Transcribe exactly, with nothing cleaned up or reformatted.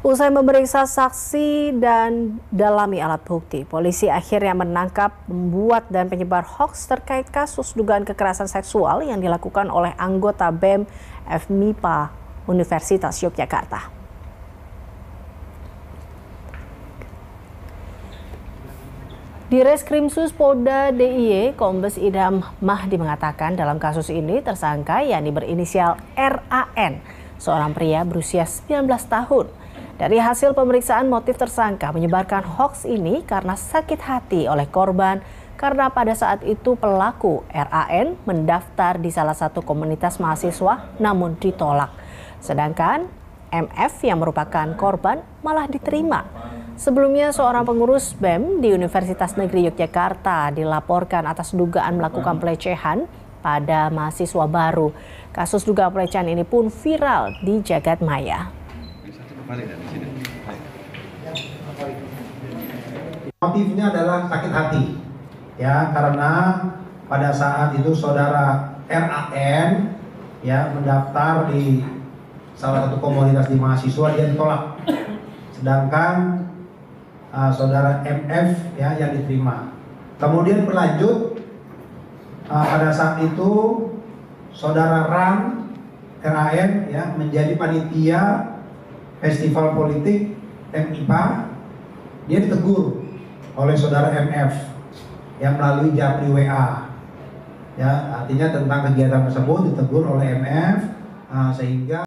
Usai memeriksa saksi dan dalami alat bukti, polisi akhirnya menangkap pembuat dan penyebar hoaks terkait kasus dugaan kekerasan seksual yang dilakukan oleh anggota B E M F M I P A Universitas Yogyakarta. Di Reskrimsus Polda D I Y, Kombes Idham Mahdi mengatakan dalam kasus ini tersangka yakni berinisial R A N, seorang pria berusia sembilan belas tahun. Dari hasil pemeriksaan, motif tersangka menyebarkan hoaks ini karena sakit hati oleh korban karena pada saat itu pelaku R A N mendaftar di salah satu komunitas mahasiswa namun ditolak. Sedangkan M F yang merupakan korban malah diterima. Sebelumnya seorang pengurus B E M di Universitas Negeri Yogyakarta dilaporkan atas dugaan melakukan pelecehan pada mahasiswa baru. Kasus dugaan pelecehan ini pun viral di jagat maya. Motifnya adalah sakit hati, ya, karena pada saat itu saudara R A N ya mendaftar di salah satu komunitas di mahasiswa, dia ditolak, sedangkan uh, saudara M F ya yang diterima. Kemudian berlanjut uh, pada saat itu saudara Ran R A N ya menjadi panitia festival politik M I P A, dia ditegur oleh saudara M F yang melalui japri W A, ya, artinya tentang kegiatan tersebut ditegur oleh M F uh, sehingga